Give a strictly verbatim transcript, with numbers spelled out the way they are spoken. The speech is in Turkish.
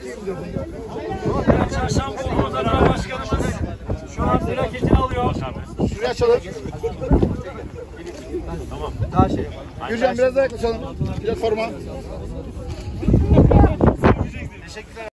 Çarşamba Odada Başkanımız şu an plaketini alıyor. Şuraya açalım. Tamam. Daha şey yapalım. Gürcan biraz daha yaklaşalım. Biraz forma. Teşekkürler.